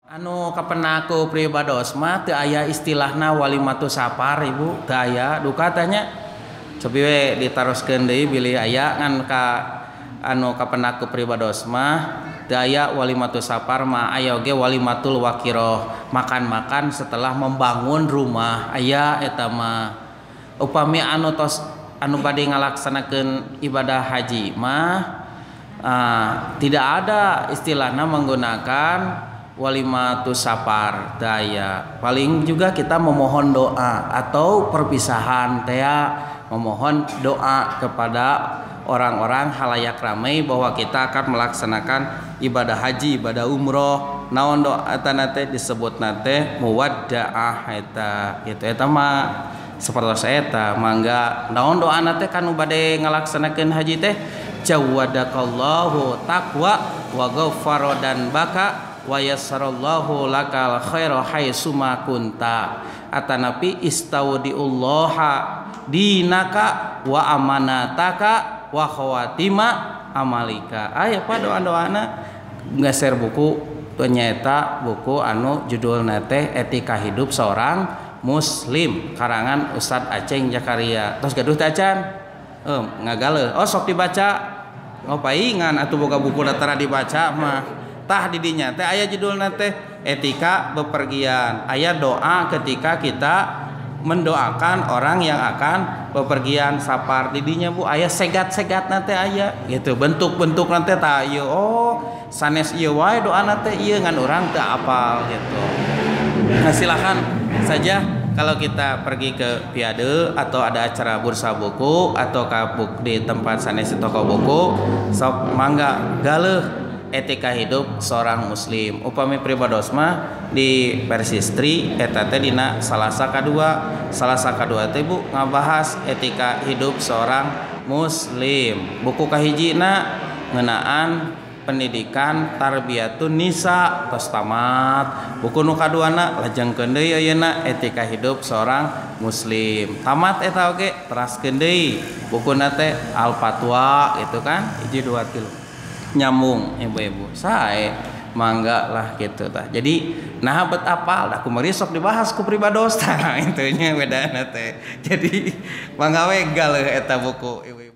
Anu kapenaku pribados mah teu aya istilahna walimatu sapar ibu, teu aya duka tanya cobi we ditaroskeun deui bilih aya ngan ka anu kapenaku pribados mah teu aya walimatu sapar mah aya oge walimatul waqiroh, makan-makan setelah membangun rumah aya eta mah. Upami anu tos anu bade ngalaksanakeun ibadah haji mah tidak ada istilahna menggunakan walimatu sapar daya. Paling juga kita memohon doa atau perpisahan teh memohon doa kepada orang-orang halayak ramai bahwa kita akan melaksanakan ibadah haji, ibadah umroh. Naon doa tana teh disebut nate muwaddaah eta. Gitu eta mah sapertos eta mangga naon doa nate kanu bade ngalaksanakeun haji teh jawadakallahu taqwa wa ghafara dan baka wa yassarallahu lakal khaira haitsuma kunta atanapi istaudiullaha dinaka wa amanataka wa khawatima amalika. Aya pa doa-doana nggeser buku penyaeta buku anu judulna teh Etika Hidup Seorang Muslim karangan Ustadz Aceng Jakaria. Tos gaduh teh acan ngagaleun sok dibaca ngopaingan atuh boga buku datara dibaca mah tah di dinya teh aya judulna teh etika bepergian, aya doa ketika kita mendoakan orang yang akan bepergian sapar di dinya bu, aya segat-segat nanti aya gitu bentuk-bentuk nanti tah ieu sanes ieu wae doa nanti ieu ngan urang teu apal gitu. Nah, silakan saja kalau kita pergi ke Piade atau ada acara bursa buku atau kabuk di tempat sanes toko buku sok mangga galeuh etika hidup seorang muslim. Upami pribados mah di Persistri eta teh dina Salasa kadua teh Bu ngabahas etika hidup seorang muslim. Buku kahijina ngeunaan pendidikan tarbiyatun nisa tos tamat. Buku nu kaduana lajengkeun deui ayeuna etika hidup seorang muslim. Tamat eta oge teraskeun deui bukuna teh Al Fatwa gitu kan 1 2 3 nyambung ibu-ibu sae mangga lah gitu tah. Jadi nah bet apal da kumaha sok dibahas ku pribados tah intunya bedana teh. Jadi mangga we galeuh eta buku ibu-ibu.